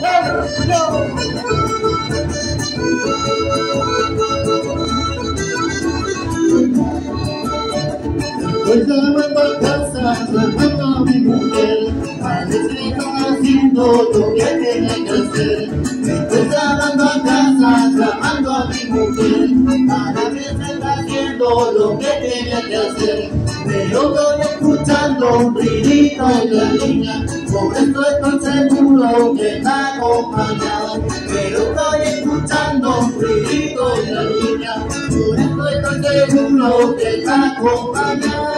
Estoy llamando a casa, llamando a mi mujer, parece que está haciendo lo que tiene que hacer. Estoy llamando a casa, llamando a mi mujer, para que se está haciendo lo que tiene que hacer. Pero estoy escuchando un ruidito en la línea, por eso estoy seguro que está acompañado. Pero estoy escuchando un ruidito en la línea, por eso estoy seguro que está acompañado.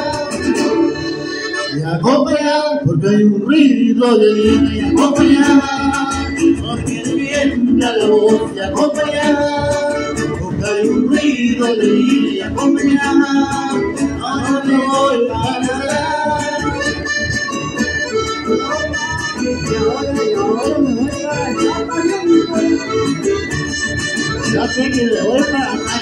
Y acompañado porque hay un ruido de línea, y acompañada porque tiembla la voz, y acompañada porque hay un ruido de línea, y acompañada no me voy a parar. Ya sé que le voy para acá,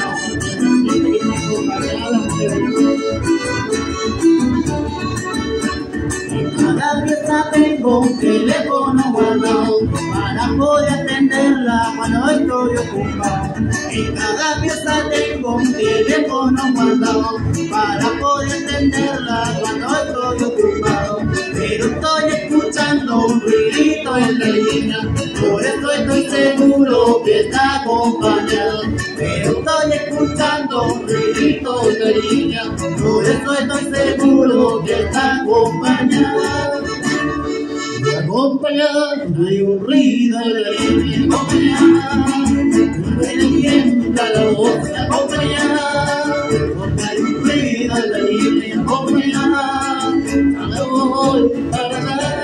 en cada pieza tengo un teléfono guardado para poder atenderla cuando estoy ocupado. En cada pieza tengo un teléfono guardado para poder atenderla cuando estoy ocupado. Pero estoy escuchando un ruidito en la línea, por eso estoy seguro que está acompañado. Pero estoy escuchando un ruidito en la línea, por eso estoy seguro que está acompañado. Y acompañado, hay un ruido en la línea, acompañada, me tiembla la voz, acompañada, porque hay un ruido en la línea, acompañada, no me voy para nada.